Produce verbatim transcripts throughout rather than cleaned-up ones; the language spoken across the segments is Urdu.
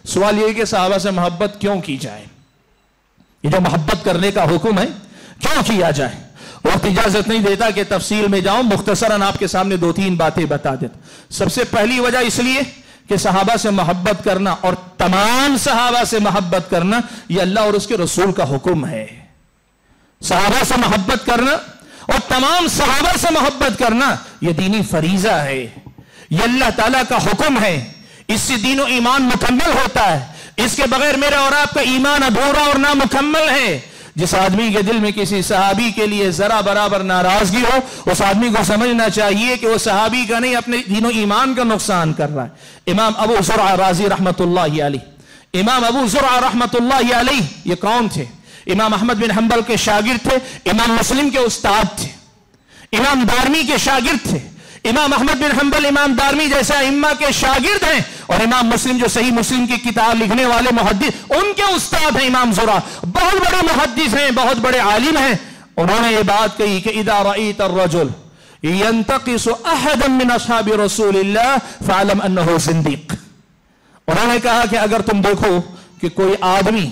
سوال یہ کہ صحابہ سے محبت کیوں کی جائے؟ یہ جو محبت کرنے کا حکم ہے کیوں کیا جائے؟ وقت اجازت نہیں دیتا کہ تفصیل میں جاؤں، مختصراً آپ کے سامنے دو تین باتیں بتا دیتا۔ سب سے پہلی وجہ اس لیے کہ صحابہ سے محبت کرنا اور تمام صحابہ سے محبت کرنا یہ اللہ اور اس کے رسول کا حکم ہے۔ صحابہ سے محبت کرنا اور تمام صحابہ سے محبت کرنا یہ دینی فریضہ ہے، یہ اللہ تعالیٰ کا حکم ہے۔ اس سے دین و ایمان مکمل ہوتا ہے، اس کے بغیر میرا اور آپ کا ایمان ادھورا اور نامکمل ہے۔ جس آدمی کے دل میں کسی صحابی کے لیے ذرا برابر ناراضگی ہو، اس آدمی کو سمجھنا چاہیے کہ وہ صحابی کا نہیں، اپنے دین و ایمان کا نقصان کر رہا ہے۔ امام ابو زرع رازی رحمت اللہ علیہ، امام ابو زرع رحمت اللہ علیہ یہ کون تھے؟ امام احمد بن حنبل کے شاگرد تھے، امام مسلم کے استاد تھے، امام دارمی کے شاگرد تھے۔ امام احمد بن حنبل امام دارمی جیسے ائمہ کے شاگرد ہیں، اور امام مسلم جو صحیح مسلم کی کتاب لکھنے والے محدث ان کے استاد ہیں امام زرع، بہت بڑے محدث ہیں، بہت بڑے عالم ہیں۔ انہوں نے یہ بات کہی کہ اذا رأيت الرجل ينتقص احدا من اصحاب رسول اللہ فاعلم انه زنديق۔ انہوں نے کہا کہ اگر تم دیکھو کہ کوئی آدمی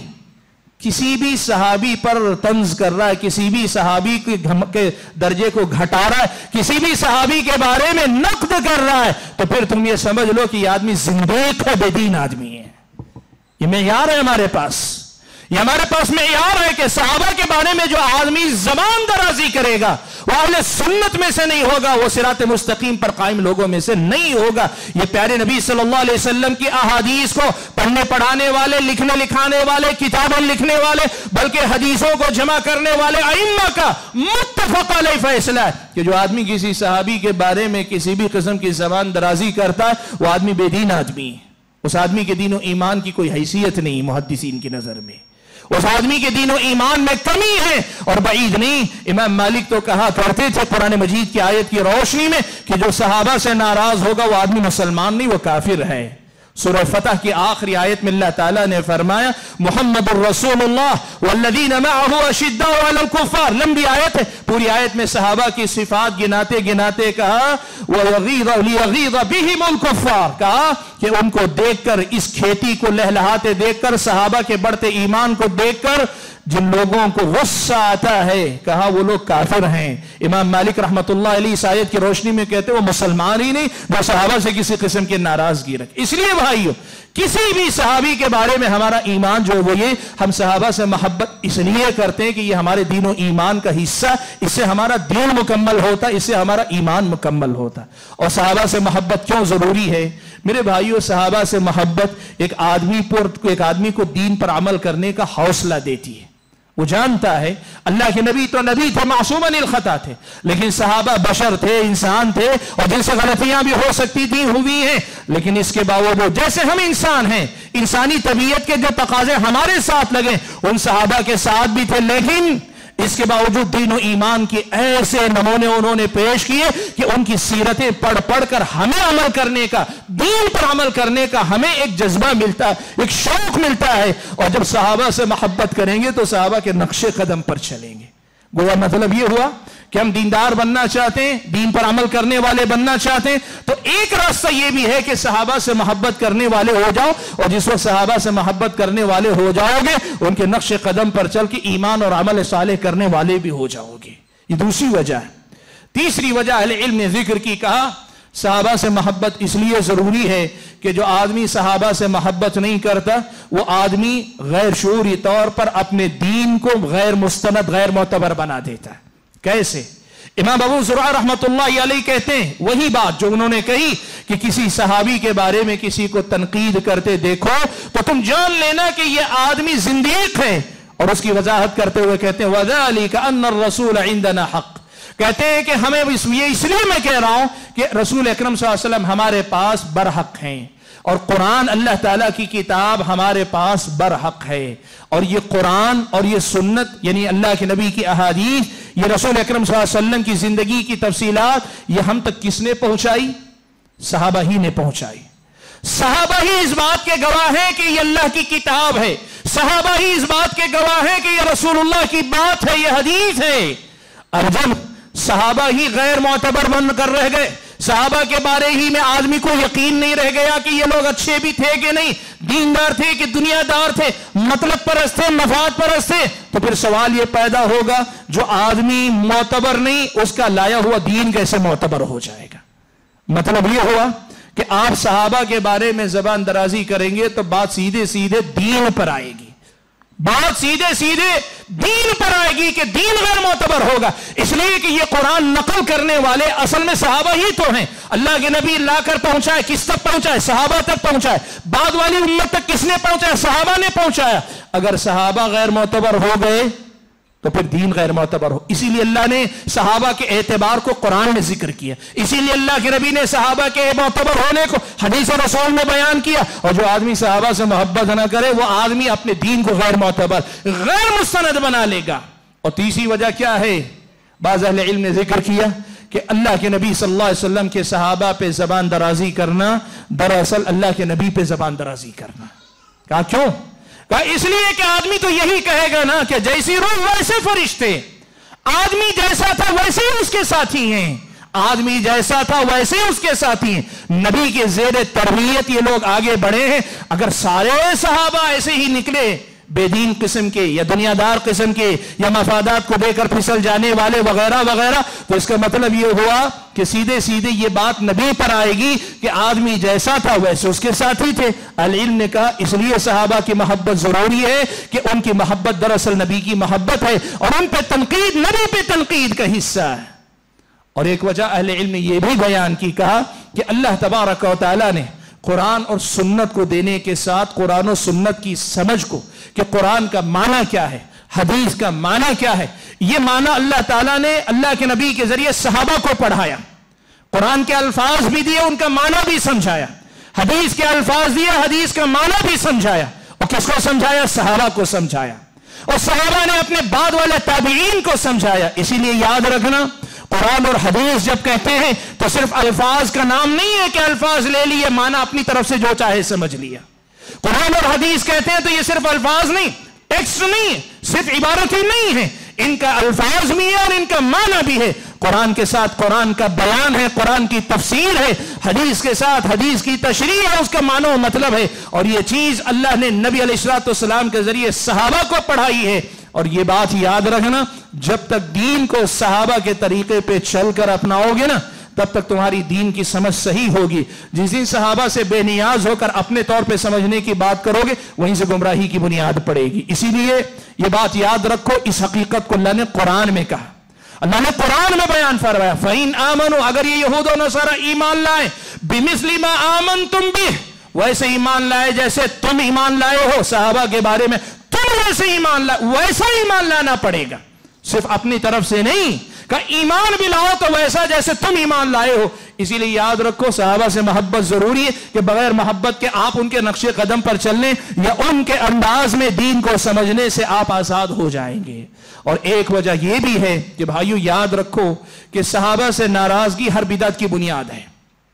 کسی بھی صحابی پر طنز کر رہا ہے، کسی بھی صحابی کے درجے کو گھٹا رہا ہے، کسی بھی صحابی کے بارے میں نقد کر رہا ہے، تو پھر تم یہ سمجھ لو کہ یہ آدمی زندیق ہے، بے دین آدمی ہے۔ یہ معیار ہے ہمارے پاس، یہ ہمارے پاس معیار ہے کہ صحابہ کے بارے میں جو آدمی زبان درازی کرے گا وہ اہل سنت میں سے نہیں ہوگا، وہ صراط مستقیم پر قائم لوگوں میں سے نہیں ہوگا۔ یہ پیارے نبی صلی اللہ علیہ وسلم کی احادیث کو پڑھنے پڑھانے والے، لکھنے لکھانے والے، کتابیں لکھنے والے، بلکہ حدیثوں کو جمع کرنے والے ائمہ کا متفق علیہ فیصلہ ہے کہ جو آدمی کسی صحابی کے بارے میں کسی بھی قسم کی زبان درازی کرتا ہے وہ آدمی بے دین آدمی ہے، اس آدمی کے دین و ایمان کی کوئی حیثیت نہیں محدثین کی نظر میں، اس آدمی کے دین و ایمان میں کمی ہے اور بعید نہیں۔ امام مالک تو کہا کرتے تھے قرآن مجید کی آیت کی روشنی میں کہ جو صحابہ سے ناراض ہوگا وہ آدمی مسلمان نہیں، وہ کافر ہے۔ سورہ فتح کی آخری آیت میں اللہ تعالیٰ نے فرمایا محمد الرسول اللہ والذین معه اشداء علی الکفار، لمبی آیت ہے، پوری آیت میں صحابہ کی صفات گناتے گناتے کہا وَيَغِيظَ لِيَغِيظَ بِهِمُ الْكُفَّارِ، کہا کہ ان کو دیکھ کر، اس کھیتی کو لہلہاتے دیکھ کر، صحابہ کے بڑھتے ایمان کو دیکھ کر جن لوگوں کو غصہ آتا ہے کہا وہ لوگ کافر ہیں۔ امام مالک رحمت اللہ علیہ اس آیت کی روشنی میں کہتے وہ مسلمان ہی نہیں جو صحابہ سے کسی قسم کی ناراضگی رکھے۔ اس لیے بھائیو کسی بھی صحابی کے بارے میں ہمارا ایمان جو وہ یہ ہم صحابہ سے محبت اس لیے کرتے ہیں کہ یہ ہمارے دین و ایمان کا حصہ، اس سے ہمارا دین مکمل ہوتا، اس سے ہمارا ایمان مکمل ہوتا۔ اور صحابہ سے محبت کیوں ضروری ہے میرے بھائیو؟ صحابہ سے محبت ایک آدمی پر ایک آدمی کو دین پر عمل کرنے کا حوصلہ دیتی ہے۔ وہ جانتا ہے اللہ کے نبی تو نبی تھے، معصوم عن الخطا تھے، لیکن صحابہ بشر تھے، انسان تھے، اور جن سے غلطیاں بھی ہو سکتی تھیں ہوئی ہیں، لیکن اس کے باوجود جیسے ہم انسان ہیں، انسانی طبیعت کے جو تقاضے ہمارے ساتھ لگے ان صحابہ کے ساتھ بھی تھے، لیکن اس کے باوجود دین و ایمان کے ایسے نمونے انہوں نے پیش کیے کہ ان کی سیرتیں پڑھ پڑھ کر ہمیں عمل کرنے کا، دین پر عمل کرنے کا ہمیں ایک جذبہ ملتا ہے، ایک شوق ملتا ہے، اور جب صحابہ سے محبت کریں گے تو صحابہ کے نقش قدم پر چلیں گے۔ گویا مطلب یہ ہوا کہ ہم دیندار بننا چاہتے ہیں، دین پر عمل کرنے والے بننا چاہتے ہیں، تو ایک راستہ یہ بھی ہے کہ صحابہ سے محبت کرنے والے ہو جاؤ، اور جس وقت صحابہ سے محبت کرنے والے ہو جاؤ گے ان کے نقش قدم پر چل کے ایمان اور عمل صالح کرنے والے بھی ہو جاؤ گے۔ یہ دوسری وجہ ہے۔ تیسری وجہ اہل علم نے ذکر کی، کہا صحابہ سے محبت اس لیے ضروری ہے کہ جو آدمی صحابہ سے محبت نہیں کرتا وہ آدمی غیر شعوری طور پر اپنے دین کو غیر مستند، غیر معتبر بنا دیتا ہے۔ کیسے؟ امام ابو زرع رحمت اللہ علیہ کہتے ہیں وہی بات جو انہوں نے کہی کہ کسی صحابی کے بارے میں کسی کو تنقید کرتے دیکھو تو تم جان لینا کہ یہ آدمی زندیق ہے، اور اس کی وضاحت کرتے ہوئے کہتے ہیں وَذَلِكَ أَنَّ الرَّسُولَ عِنْدَنَا حَقٍّ، کہتے ہیں کہ ہمیں یہ اس لیے میں کہہ رہا ہوں کہ رسول اکرم صلی اللہ علیہ وسلم ہمارے پاس برحق ہیں، اور قرآن اللہ تعالیٰ کی کتاب ہمارے پاس برحق ہے، اور یہ قرآن اور یہ سنت یعنی اللہ کے نبی کی احادیث، یہ رسول اکرم صلی اللہ علیہ وسلم کی زندگی کی تفصیلات یہ ہم تک کس نے پہنچائی؟ صحابہ ہی نے پہنچائی۔ صحابہ ہی اس بات کے گواہ ہیں کہ یہ اللہ کی کتاب ہے، صحابہ ہی اس بات کے گواہ ہیں کہ یہ رسول اللہ کی بات ہے، یہ حدیث ہے۔ اور جب صحابہ ہی غیر معتبر بن کر رہ گئے، صحابہ کے بارے ہی میں آدمی کو یقین نہیں رہ گیا کہ یہ لوگ اچھے بھی تھے کہ نہیں، دیندار تھے کہ دنیا دار تھے، مطلب پرست تھے، مفاد پرست تھے، تو پھر سوال یہ پیدا ہوگا جو آدمی معتبر نہیں اس کا لایا ہوا دین کیسے معتبر ہو جائے گا؟ مطلب یہ ہوا کہ آپ صحابہ کے بارے میں زبان درازی کریں گے تو بات سیدھے سیدھے دین پر آئے گی، بات سیدھے سیدھے دین پر آئے گی کہ دین غیر معتبر ہوگا، اس لیے کہ یہ قرآن نقل کرنے والے اصل میں صحابہ ہی تو ہیں۔ اللہ کے نبی لا کر پہنچائے، کس تک پہنچائے؟ صحابہ تک پہنچائے۔ بعد والی امت تک کس نے پہنچایا؟ صحابہ نے پہنچایا۔ اگر صحابہ غیر معتبر ہو گئے تو پھر دین غیر معتبر ہو۔ اسی لیے اللہ نے صحابہ کے اعتبار کو قرآن میں ذکر کیا، اسی لیے اللہ کے نبی نے صحابہ کے معتبر ہونے کو حدیث رسول میں بیان کیا۔ اور جو آدمی صحابہ سے محبت نہ کرے وہ آدمی اپنے دین کو غیر معتبر، غیر مستند بنا لے گا۔ اور تیسری وجہ کیا ہے؟ بعض اہل علم نے ذکر کیا کہ اللہ کے نبی صلی اللہ علیہ وسلم کے صحابہ پہ زبان درازی کرنا دراصل اللہ کے نبی پہ زبان درازی کرنا۔ کہا کیوں؟ کہا اس لیے کہ آدمی تو یہی کہے گا نا کہ جیسی روح ویسے فرشتے، آدمی جیسا تھا ویسے ہی اس کے ساتھی ہیں، آدمی جیسا تھا ویسے اس کے ساتھی ہیں۔ نبی کے زیر تربیت یہ لوگ آگے بڑھے ہیں۔ اگر سارے صحابہ ایسے ہی نکلے، بے دین قسم کے یا دنیا دار قسم کے یا مفادات کو دے کر پھسل جانے والے وغیرہ وغیرہ، تو اس کا مطلب یہ ہوا کہ سیدھے سیدھے یہ بات نبی پر آئے گی کہ آدمی جیسا تھا ویسے اس کے ساتھی تھے۔ اہل علم نے کہا اس لیے صحابہ کی محبت ضروری ہے کہ ان کی محبت دراصل نبی کی محبت ہے، اور ان پہ تنقید نبی پہ تنقید کا حصہ ہے۔ اور ایک وجہ اہل علم نے یہ بھی بیان کی، کہا کہ اللہ تبارک و تعالیٰ نے قرآن اور سنت کو دینے کے ساتھ قرآن و سنت کی سمجھ کو کہ قرآن کا معنی کیا ہے، حدیث کا معنی کیا ہے، یہ معنی اللہ تعالیٰ نے اللہ کے نبی کے ذریعے صحابہ کو پڑھایا، قرآن کے الفاظ بھی دیے، ان کا معنی بھی سمجھایا، حدیث کے الفاظ دیے، حدیث کا معنی بھی سمجھایا۔ اور کس کو سمجھایا؟ صحابہ کو سمجھایا، اور صحابہ نے اپنے بعد والے تابعین کو سمجھایا۔ اسی لیے یاد رکھنا، قرآن اور حدیث جب کہتے ہیں تو صرف الفاظ کا نام نہیں ہے کہ الفاظ لے لیے، معنی اپنی طرف سے جو چاہے سمجھ لیا۔ قرآن اور حدیث کہتے ہیں تو یہ صرف الفاظ نہیں، ٹیکسٹ نہیں، صرف عبارتیں نہیں ہیں، ان کا الفاظ بھی ہے اور ان کا معنی بھی ہے۔ قرآن کے ساتھ قرآن کا بیان ہے، قرآن کی تفسیر ہے، حدیث کے ساتھ حدیث کی تشریح ہے، اس کا معنی و مطلب ہے۔ اور یہ چیز اللہ نے نبی علیہ الصلوۃ والسلام کے ذریعے صحابہ کو پڑھائی ہے۔ اور یہ بات یاد رکھنا، جب تک دین کو صحابہ کے طریقے پہ چل کر اپناؤ گے نا تب تک تمہاری دین کی سمجھ صحیح ہوگی۔ جس دن صحابہ سے بے نیاز ہو کر اپنے طور پہ سمجھنے کی بات کرو گے وہیں سے گمراہی کی بنیاد پڑے گی۔ اسی لیے یہ بات یاد رکھو، اس حقیقت کو اللہ نے قرآن میں کہا، اللہ نے قرآن میں بیان فرمایا، فَإِنْ آمَنُوا، اگر یہ یہود و نصارہ ایمان لائیں، بِمِثْلِ مَا آمَنْتُمْ بِهِ، ویسے ایمان لائے جیسے تم ایمان لائے ہو صحابہ کے بارے میں، تم ویسے ایمان لائے، ویسا ایمان لانا پڑے گا، صرف اپنی طرف سے نہیں کہ ایمان بھی لاؤ تو ویسا جیسے تم ایمان لائے ہو۔ اسی لیے یاد رکھو صحابہ سے محبت ضروری ہے کہ بغیر محبت کے آپ ان کے نقش قدم پر چلنے یا ان کے انداز میں دین کو سمجھنے سے آپ آزاد ہو جائیں گے۔ اور ایک وجہ یہ بھی ہے کہ بھائیو یاد رکھو کہ صحابہ سے ناراضگی ہر بدعت کی بنیاد ہے۔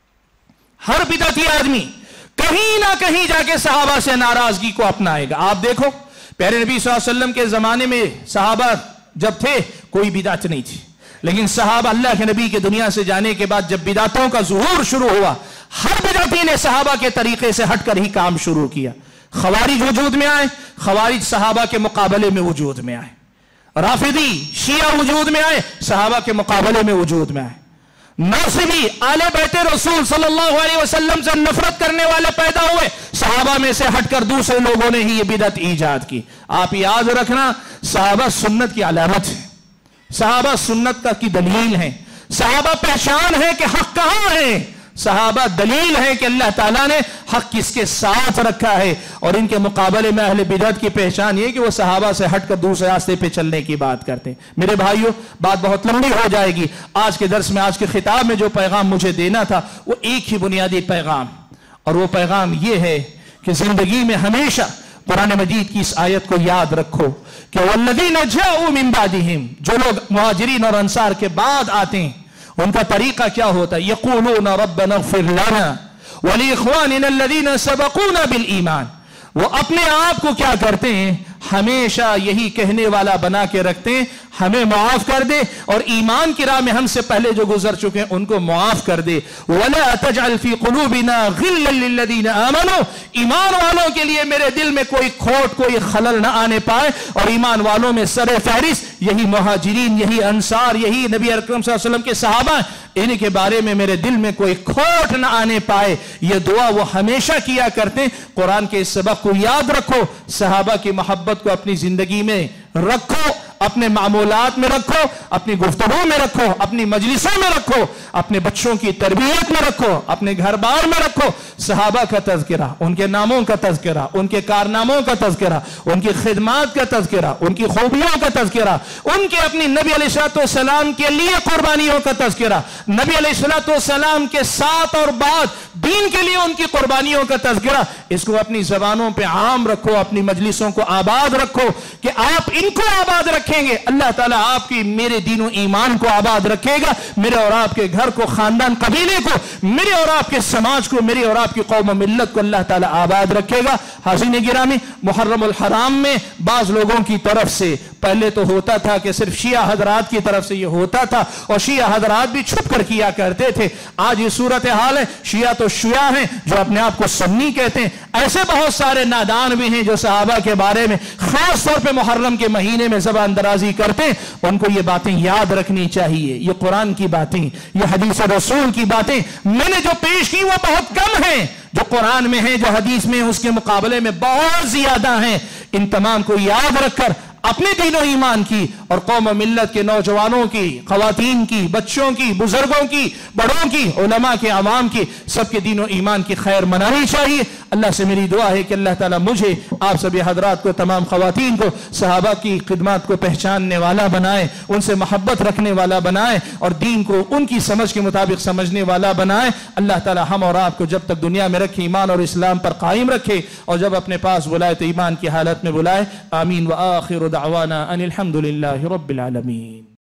ہر بدعتی آدمی کہیں نہ کہیں جا کے صحابہ سے ناراضگی کو اپنائے گا۔ آپ دیکھو پیارے نبی صلی اللہ علیہ وسلم کے زمانے میں صحابہ جب تھے کوئی بدعت نہیں تھی، لیکن صحابہ اللہ کے نبی کے دنیا سے جانے کے بعد جب بدعتوں کا ظہور شروع ہوا، ہر بدعتی نے صحابہ کے طریقے سے ہٹ کر ہی کام شروع کیا۔ خوارج وجود میں آئے، خوارج صحابہ کے مقابلے میں وجود میں آئے، رافضی شیعہ وجود میں آئے، صحابہ کے مقابلے میں وجود میں آئے، ناصبی آل بیت رسول صلی اللہ علیہ وسلم سے نفرت کرنے والے پیدا ہوئے، صحابہ میں سے ہٹ کر دوسرے لوگوں نے ہی یہ بدعت ایجاد کی۔ آپ یاد رکھنا، صحابہ سنت کی علامت ہے، صحابہ سنت کا کی دلیل ہے، صحابہ پہچان ہے کہ حق کہاں ہے، صحابہ دلیل ہے کہ اللہ تعالیٰ نے حق کس کے ساتھ رکھا ہے۔ اور ان کے مقابلے میں اہل بدعت کی پہچان یہ کہ وہ صحابہ سے ہٹ کر دوسرے راستے پہ چلنے کی بات کرتے ہیں۔ میرے بھائیوں بات بہت لمبی ہو جائے گی، آج کے درس میں آج کے خطاب میں جو پیغام مجھے دینا تھا وہ ایک ہی بنیادی پیغام، اور وہ پیغام یہ ہے کہ زندگی میں ہمیشہ قرآن مجید کی اس آیت کو یاد رکھو کہ وَالَّذِينَ جَاءُوا مِن بَعْدِهِمْ، جو لوگ مہاجرین اور انصار کے بعد آتے ہیں ان کا طریقہ کیا ہوتا ہے؟ یقولون ربنا اغفر لنا ولاخواننا الذین سبقونا بالایمان، وہ اپنے آپ کو کیا کرتے ہیں؟ ہمیشہ یہی کہنے والا بنا کے رکھتے ہیں ہمیں معاف کر دے اور ایمان کی راہ میں ہم سے پہلے جو گزر چکے ہیں ان کو معاف کر دے. وَلَا تَجْعَلْ فِي قُلُوبِنَا غِلًّا لِلَّذِينَ آمَنُوا, ایمان والوں کے لیے میرے دل میں کوئی کھوٹ کوئی خلل نہ آنے پائے. اور ایمان والوں میں سر فہرست یہی مہاجرین, یہی انصار, یہی نبی اکرم صلی اللہ علیہ وسلم کے صحابہ, ان کے بارے میں میرے دل میں کوئی کھوٹ نہ آنے پائے. یہ دعا وہ ہمیشہ کیا کرتے ہیں. قرآن کے اس سبق کو یاد رکھو, صحابہ کی محبت کو اپنی زندگی میں رکھو, اپنے معمولات میں رکھو, اپنی گفتگو میں رکھو, اپنی مجلسوں میں رکھو, اپنے بچوں کی تربیت میں رکھو, اپنے گھر بار میں رکھو. صحابہ کا تذکرہ, ان کے ناموں کا تذکرہ, ان کے کارناموں کا تذکرہ, ان کی خدمات کا تذکرہ, ان کی خوبیوں کا تذکرہ, ان کے اپنی نبی علیہ الصلوۃ والسلام کے لیے قربانیوں کا تذکرہ, نبی علیہ الصلوۃ والسلام کے ساتھ اور بعد دین کے لیے ان کی قربانیوں کا تذکرہ. اس کو اپنی زبانوں پہ عام رکھو, اپنی مجلسوں کو آباد رکھو کہ آپ ان کو آباد رکھیں گے, اللہ تعالیٰ آپ کی میرے دین و ایمان کو آباد رکھے گا, میرے اور آپ کے گھر کو, خاندان قبیلے کو, میرے اور آپ کے سماج کو, میرے اور آپ کی قوم و ملت کو اللہ تعالیٰ آباد رکھے گا. حاضرین گرامی, محرم الحرام میں بعض لوگوں کی طرف سے پہلے تو ہوتا تھا کہ صرف شیعہ حضرات کی طرف سے یہ ہوتا تھا اور شیعہ حضرات بھی چھپ کر کیا کرتے تھے. آج یہ صورتحال ہے, شیعہ تو شیعہ ہیں جو اپنے آپ کو سنی کہتے ہیں, ایسے بہت سارے نادان بھی ہیں جو صحابہ کے بارے میں خاص طور پہ محرم کے مہینے میں زبان درازی کرتے ہیں. ان کو یہ باتیں یاد رکھنی چاہیے. یہ قرآن کی باتیں, یہ حدیث رسول کی باتیں میں نے جو پیش کی وہ بہت کم ہیں, جو قرآن میں ہیں, جو حدیث میں اس کے مقابلے میں بہت زیادہ ہیں. ان تمام کو یاد رکھ کر اپنے دین و ایمان کی اور قوم و ملت کے نوجوانوں کی, خواتین کی, بچوں کی, بزرگوں کی, بڑوں کی, علماء کے, عوام کی, سب کے دین و ایمان کی خیر منانی چاہیے. اللہ سے میری دعا ہے کہ اللہ تعالیٰ مجھے, آپ سبھی حضرات کو, تمام خواتین کو صحابہ کی خدمات کو پہچاننے والا بنائے, ان سے محبت رکھنے والا بنائے اور دین کو ان کی سمجھ کے مطابق سمجھنے والا بنائے. اللہ تعالیٰ ہم اور آپ کو جب تک دنیا میں رکھے ایمان اور اسلام پر قائم رکھے, اور جب اپنے پاس بلائے تو ایمان کی حالت میں بلائے. آمین. وآخر دعوانا ان الحمد للہ رب العالمین.